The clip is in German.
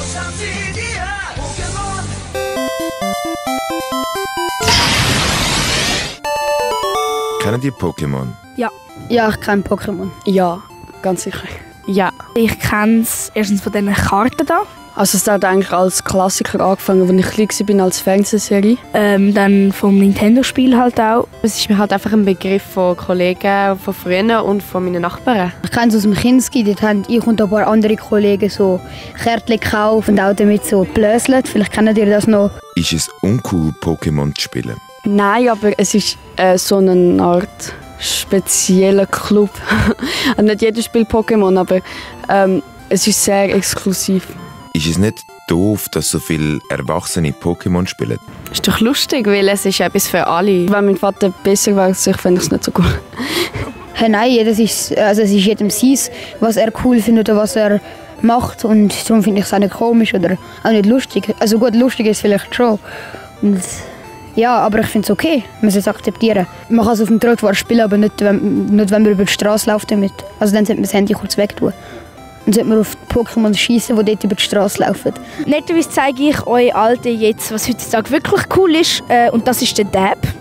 Kennen die Pokémon? Ja. Ja, ich kenne Pokémon. Ja, ganz sicher. Ja. Ich kenne es erstens von diesen Karten da. Also es hat eigentlich als Klassiker angefangen, als ich klein war, als Fernsehserie. Dann vom Nintendo-Spiel halt auch. Es ist mir halt einfach ein Begriff von Kollegen von früher und von meinen Nachbarn. Ich kenne es aus dem Kinski, dort haben ich und ein paar andere Kollegen so Kärtchen gekauft und auch damit so geblöselt. Vielleicht kennt ihr das noch. Ist es uncool, Pokémon zu spielen? Nein, aber es ist so eine Art spezieller Club. Nicht jeder spielt Pokémon, aber es ist sehr exklusiv. Ist es nicht doof, dass so viele Erwachsene Pokémon spielen? Ist doch lustig, weil es ist etwas für alle. Wenn mein Vater besser wäre, fände ich es nicht so gut. Hey, nein, es ist jedem seins, was er cool findet oder was er macht. Und darum finde ich es auch nicht komisch oder auch nicht lustig. Also gut, lustig ist es vielleicht schon. Und ja, aber ich finde es okay, man soll es akzeptieren. Man kann es auf dem Trottoir spielen, aber nicht wenn man über die Straße läuft damit. Also dann sollte man das Handy kurz wegtun. Dann sollte man auf die Pokémon schießen, die dort über die Straße laufen. Netterweise zeige ich euch Alten jetzt, was heutzutage wirklich cool ist. Und das ist der Dab.